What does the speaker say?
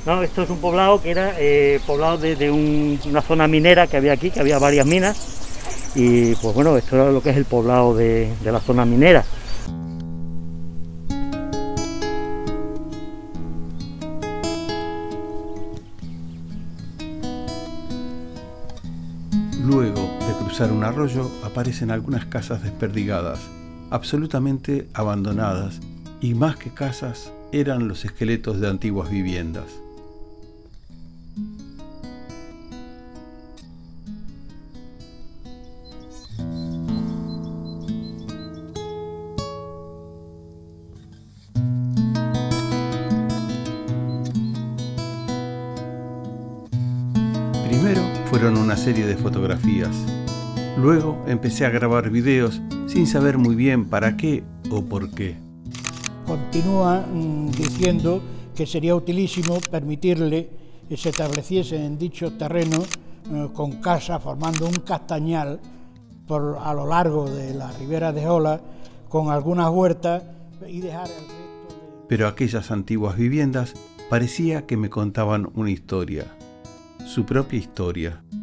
No, esto es un poblado que era poblado de una zona minera que había aquí, que había varias minas, y pues bueno, esto era lo que es el poblado de la zona minera. Luego de cruzar un arroyo aparecen algunas casas desperdigadas, absolutamente abandonadas, y más que casas, eran los esqueletos de antiguas viviendas. Primero fueron una serie de fotografías. Luego empecé a grabar videos sin saber muy bien para qué o por qué. Continúa diciendo que sería utilísimo permitirle que se estableciese en dicho terreno con casas, formando un castañal a lo largo de la ribera de Ola, con algunas huertas, y dejar el resto de... Pero aquellas antiguas viviendas parecía que me contaban una historia, su propia historia.